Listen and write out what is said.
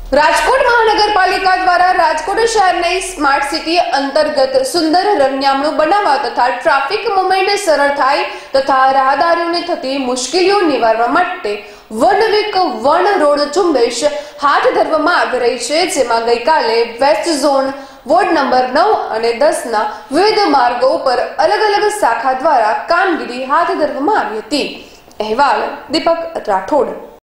રાજકોટ મહાનગરપાલિકા દ્વારા રાજકોટ શહેરને સ્માર્ટ સિટી અંતર્ગત સુંદર રંગયામણું બનાવવા તથા ટ્રાફિક મૂવમેન્ટ સરળ થાય તથા રાહદારીઓને થતી મુશ્કેલીઓ નિવારવા માટે વન વીક વન રોડ ઝુંબેશ હાથ ધરવામાં આવી રહી છે, જેમાં ગઈકાલે વેસ્ટ ઝોન વોર્ડ નંબર 9 અને 10 ના વિવિધ માર્ગો પર અલગ અલગ શાખા દ્વારા કામગીરી હાથ ધરવામાં આવી હતી। અહેવાલ દીપક રાઠોડ।